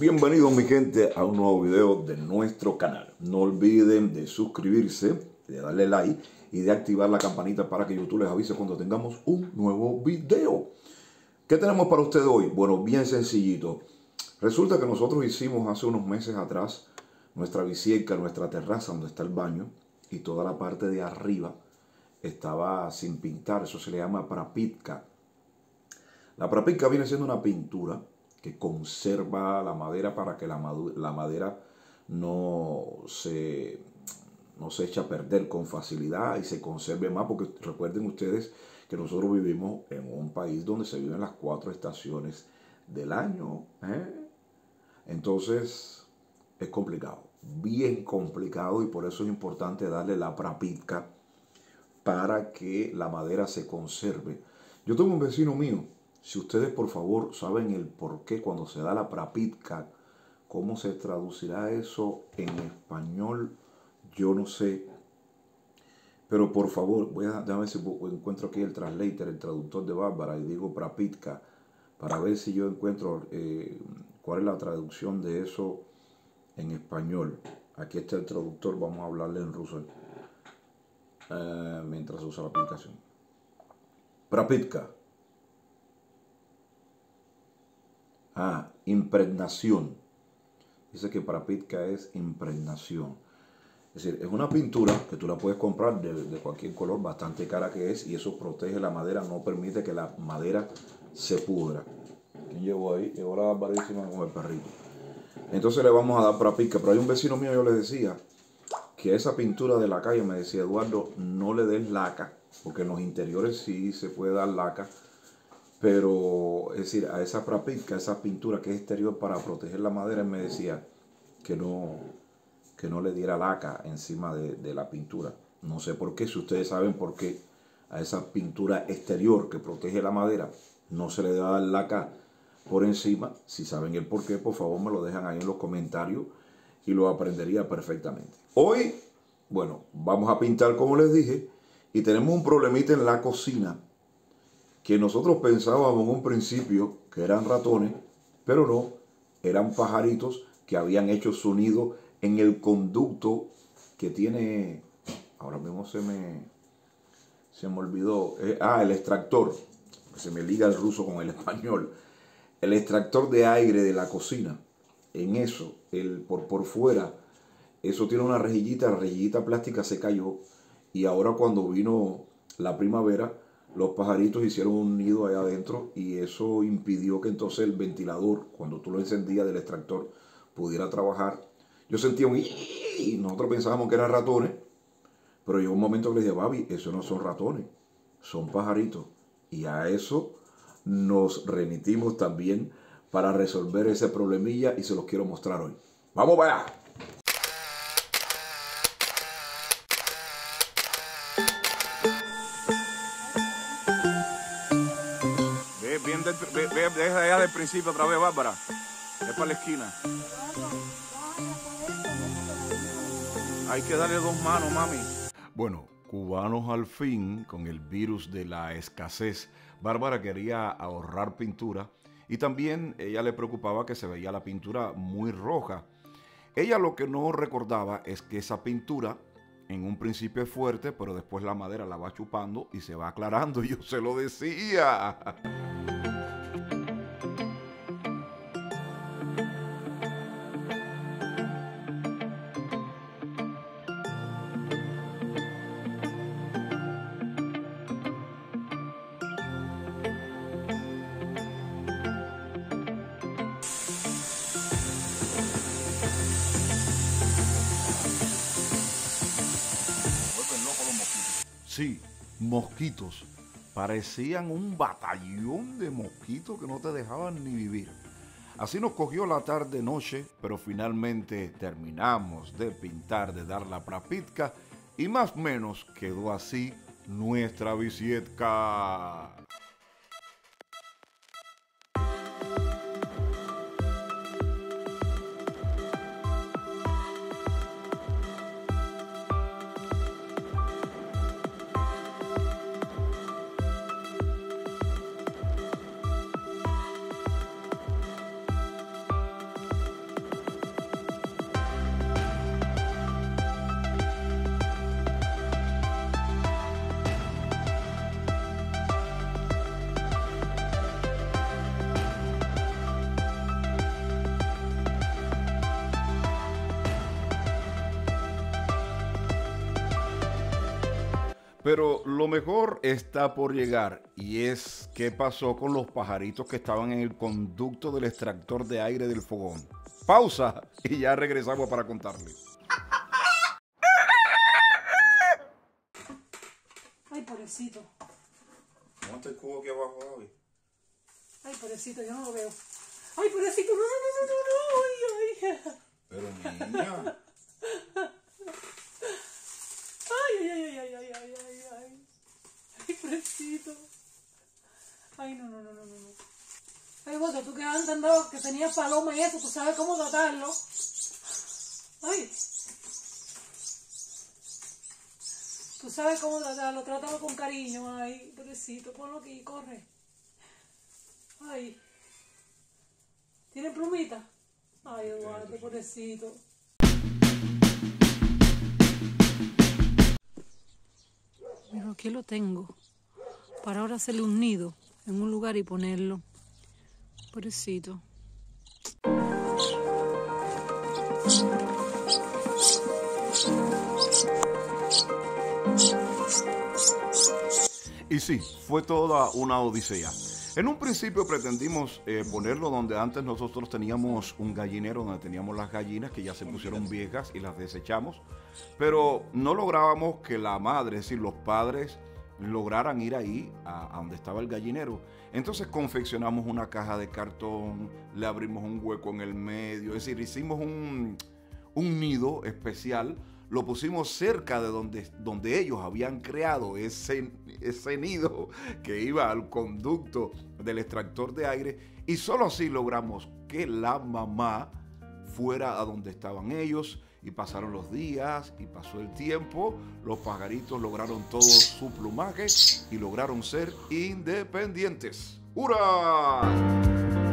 Bienvenidos mi gente a un nuevo video de nuestro canal. No olviden de suscribirse, de darle like y de activar la campanita para que YouTube les avise cuando tengamos un nuevo video. ¿Qué tenemos para ustedes hoy? Bueno, bien sencillito. Resulta que nosotros hicimos hace unos meses atrás nuestra bicicleta, nuestra terraza donde está el baño, y toda la parte de arriba estaba sin pintar. Eso se le llama prapitka. La prapitka viene siendo una pintura que conserva la madera para que la madera no se eche a perder con facilidad y se conserve más, porque recuerden ustedes que nosotros vivimos en un país donde se viven las 4 estaciones del año. Entonces es complicado, bien complicado, y por eso es importante darle la prapitka para que la madera se conserve. Yo tengo un vecino mío. Si ustedes por favor saben el por qué cuando se da la prapitka, cómo se traducirá eso en español, yo no sé. Pero por favor, déjame ver si encuentro aquí el translator, el traductor de Bárbara, y digo prapitka, para ver si yo encuentro cuál es la traducción de eso en español. Aquí está el traductor, vamos a hablarle en ruso mientras usa la aplicación. Prapitka. Impregnación. Dice que prapitka es impregnación. Es decir, es una pintura que tú la puedes comprar de cualquier color, bastante cara que es, y eso protege la madera, no permite que la madera se pudra. ¿Quién llegó ahí? Llegó la barbarísima con el perrito. Entonces le vamos a dar prapitka. Pero hay un vecino mío, yo le decía que esa pintura de la calle, me decía Eduardo, no le des laca, porque en los interiores sí se puede dar laca. Pero, es decir, a esa prapitka, esa pintura que es exterior para proteger la madera, él me decía que no le diera laca encima de la pintura. No sé por qué, si ustedes saben por qué a esa pintura exterior que protege la madera no se le debe dar laca por encima. Si saben el por qué, por favor me lo dejan ahí en los comentarios y lo aprendería perfectamente. Hoy, bueno, vamos a pintar como les dije, y tenemos un problemita en la cocina, que nosotros pensábamos en un principio que eran ratones, pero no, eran pajaritos que habían hecho su nido en el conducto que tiene, ahora mismo se me olvidó, el extractor, se me liga el ruso con el español, el extractor de aire de la cocina. En eso, por fuera, eso tiene una rejillita, la rejillita plástica se cayó, y ahora cuando vino la primavera, los pajaritos hicieron un nido allá adentro, y eso impidió que entonces el ventilador, cuando tú lo encendías del extractor, pudiera trabajar. Yo sentía un y nosotros pensábamos que eran ratones, pero llegó un momento que le dije, Babi, eso no son ratones, son pajaritos. Y a eso nos remitimos también para resolver ese problemilla, y se los quiero mostrar hoy. ¡Vamos para allá! Deja allá del principio otra vez, Bárbara. Es para la esquina. Hay que darle 2 manos, mami. Bueno, cubanos al fin, con el virus de la escasez, Bárbara quería ahorrar pintura, y también ella le preocupaba que se veía la pintura muy roja. Ella lo que no recordaba es que esa pintura en un principio es fuerte, pero después la madera la va chupando y se va aclarando. Y yo se lo decía. Sí, mosquitos. Parecían un batallón de mosquitos que no te dejaban ni vivir. Así nos cogió la tarde-noche, pero finalmente terminamos de pintar, de dar la prapitka, y más o menos quedó así nuestra bicicleta. Pero lo mejor está por llegar y es qué pasó con los pajaritos que estaban en el conducto del extractor de aire del fogón. Pausa y ya regresamos para contarles. Ay, pobrecito. Monta el cubo aquí abajo, Gaby. Ay, pobrecito, yo no lo veo. Ay, pobrecito, no, no, no, no, no. Ay, ay. Pero niña. Ay, ay, ay, ay, ay, ay, ay, ay. Ay, pobrecito. Ay, no, no, no, no, no. Ay, Boto, tú que antes andabas, que tenías paloma y eso, tú sabes cómo tratarlo. Ay. Tú sabes cómo tratarlo, trátalo con cariño. Ay, pobrecito, ponlo aquí, corre. Ay. ¿Tiene plumita? Ay, Eduardo, pobrecito. Pero aquí lo tengo. Para ahora hacerle un nido en un lugar y ponerlo. Pobrecito. Y sí, fue toda una odisea. En un principio pretendimos ponerlo donde antes nosotros teníamos un gallinero, donde teníamos las gallinas que ya se pusieron viejas y las desechamos, pero no lográbamos que la madre, es decir, los padres, lograran ir ahí a donde estaba el gallinero. Entonces confeccionamos una caja de cartón, le abrimos un hueco en el medio, es decir, hicimos un nido especial. Lo pusimos cerca de donde ellos habían creado ese nido que iba al conducto del extractor de aire, y solo así logramos que la mamá fuera a donde estaban ellos. Y pasaron los días y pasó el tiempo, los pajaritos lograron todo su plumaje y lograron ser independientes. ¡Hurra!